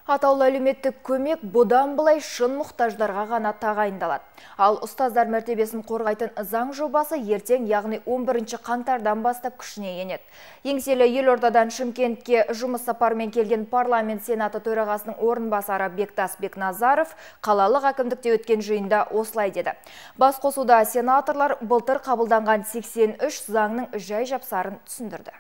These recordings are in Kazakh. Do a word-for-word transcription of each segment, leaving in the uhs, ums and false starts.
Атаулы әлеуметтік көмек бұдан былай шын мұқтаждарға ғана тағайындалады. Ал ұстаздар мәртебесін қорғайтын заң жобасы ертең, яғни он бірінші қаңтардан бастап күшіне енеді. Еңселі Елордадан Шымкентке жұмыс сапарымен келген парламент сенаты төрағасының орынбасары Бектас Бекназаров қалалық әкімдікте өткен жиында осылай деді. Басқосуда сенаторлар былтыр қабылданған сексен үш заңның жай-жапсарын түсіндірді.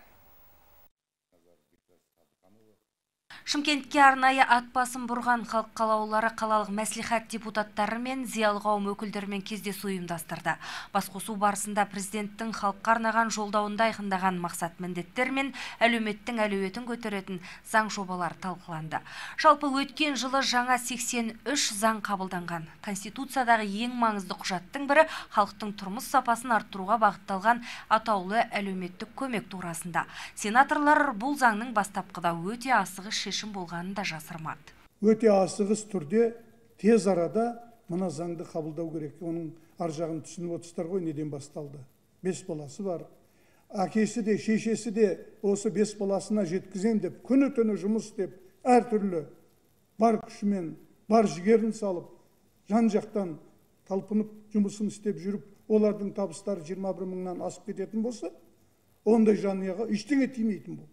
Шымкентке арнайы ат басын бұрған халық қалаулылары қалалық мәслихат депутаттары мен зиялы қауым өкілдерімен кездесу ұйымдастырды. Басқосу барысында президенттің халыққа арнаған жолдауында айқындаған мақсат міндеттер мен әлеуметтің әлеуетін көтеретін заң жобалар талқыланды. Жалпы өткен жылы жаңа сексен үш заң қабылданған. Конституциядағы ең маңызды құжаттың бірі халықтың тұрмыс сапасын арттыруға бағытталған атаулы әлеуметтік көмек турасында. Сенаторлар бұл заңның бастапқыда өте асығыс шешім болғанын да жасырмады. Өте асығыс түрде тез арада мына заңды қабылдау керек. Оның ар жағын түсініп отырсыздар ғой, неден басталды. Бес баласы бар. Әкесі де, шешесі де осы бес баласына жеткізем деп, күні түні жұмыс істеп, әртүрлі бар күшімен, бар жігерін салып, жан жақтан талпынып жұмысын істеп жүріп, олардың табыстары жиырма бір мыңнан асып кететін болса, ондай жанұяға ештеңе тимейтін болды.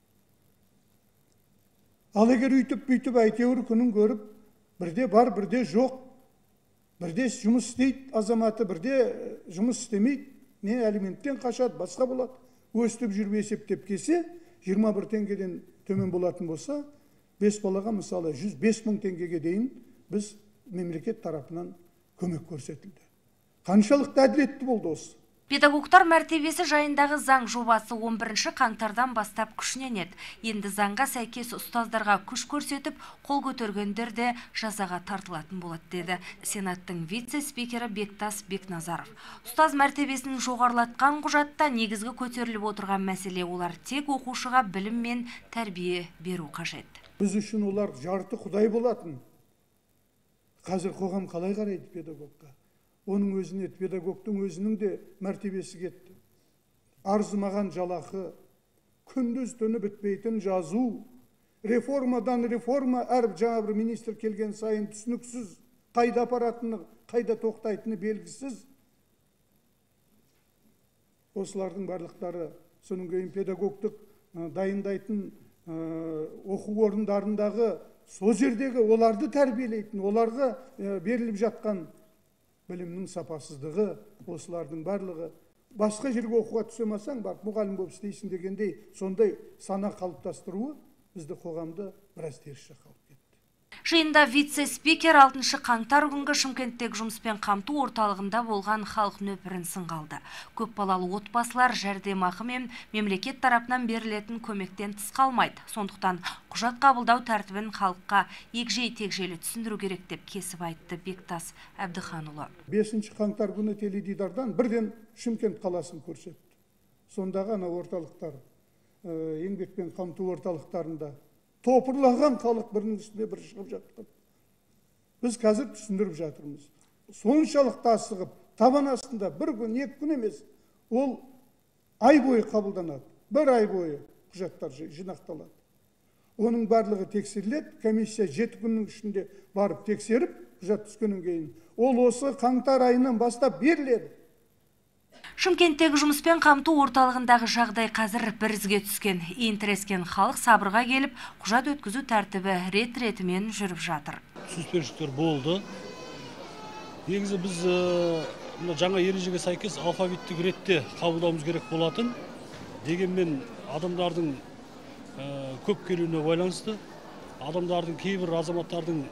Ал егер үйтіп-бүйтіп әйтеуір күнін көріп, бірде бар, бірде жоқ, бірде жұмыс істейді азаматы, бірде жұмыс істемейді, не алименттен қашады, басқа болады. Өстіп жүріп есептеп келсе, жиырма бір теңгеден төмен болатын болса, бес балаға мысалы жүз бес мың теңгеге дейін біз мемлекет тарапынан көмек көрсетілді. Қаншалықты әділетті болды осы? Педагогтар мәртебесі жайындағы заң жобасы он бірінші қаңтардан бастап күшіне енеді. Енді заңға сәйкес ұстаздарға күш көрсетіп, қол көтергендер де жазаға тартылатын болады, деді Сенаттың вице-спикері Бектас Бекназаров. Ұстаз мәртебесін жоғарылатқан құжатта негізгі көтеріліп отырған мәселе олар тек оқушыға білім мен тәрбие беру қажет. Біз үшін олар жарты құдай болатын. Қазір қоғам қалай қарайды педагогқа? Оның өзіне, педагогтың өзінің де мәртебесі кетті. Арзымаған жалақы, күндіз түні бітпейтін жазу, реформадан реформа, әр жаңа бір министр келген сайын түсініксіз, қайда апаратыны, қайда тоқтайтыны белгісіз. Осылардың барлықтары, соның кейін педагогтық дайындайтын оқу орындарындағы сол жердегі оларды тәрбиелейтін, оларға беріліп жатқан білімнің сапасыздығы, осылардың барлығы. Басқа жерге оқуға түсемасаң, бар, мұғалім болып істейсің дегендей, сондай сана қалыптастыруы бізді қоғамды біраз теріс жаққа алып кетті. Жиында вице-спикер алтыншы қаңтар күнгі Шымкенттегі жұмыспен қамту орталығында болған халық нөпірін сынға алды. Көп балалы отбасылар жәрдемақы мен мемлекет тарапынан берілетін көмектен тыс қалмайды. Сондықтан құжат қабылдау тәртібін халыққа егжей-тегжейлі түсіндіру керек деп кесіп айтты Бектас Әбдіханұлы. бесінші қаңтар күні теледидардан бірден Шымкент қаласын көрсетті. Сондағы ана орталықтар, еңбекпен қамту орталықтарында топырлаған халық бірінің үстіне бір шығып жатқан. Біз қазір түсіндіріп жатырмыз. Соншалықты асығып, табан астында бір күн, екі күн емес, ол ай бойы қабылданады. Бір ай бойы құжаттар жинақталады. Оның барлығы тексеріледі, комиссия жеті күннің ішінде барып тексеріп, құжат түскеннен кейін. Ол осы қаңтар айынан бастап беріледі. Шымкенттегі жұмыспен қамту орталығындағы жағдай қазір бірізге түскен. Интерескен халық сабырға келіп, құжат өткізу тәртібі рет-ретімен жүріп жатыр. Түсініспеушіліктер болды. Негізі біз жаңа ережеге сәйкес алфавиттік ретте қабылдауымыз керек болатын. Дегенмен адамдардың көп келуіне байланысты, адамдардың кейбір азаматтардың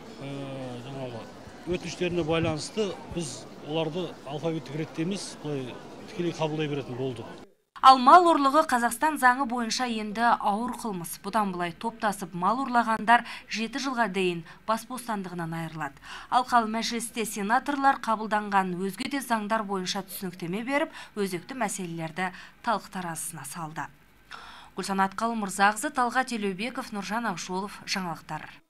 өтініштеріне байланысты біз оларды алфавиттік ретте емес, тікелей қабылдай беретін болды. Ал мал ұрлығы Қазақстан заңы бойынша енді ауыр қылмыс. Бұдан былай топтасып мал ұрлағандар жеті жылға дейін бас бостандығынан айырылады. Ал қал мәжілісте сенаторлар қабылданған өзге де заңдар бойынша түсініктеме беріп, өзекті мәселелерді талқы таразысына салды. Гүлсанат Қалымырзағызы, Талғат Елеубеков, Нұржан Ақжолов, жаңалықтар.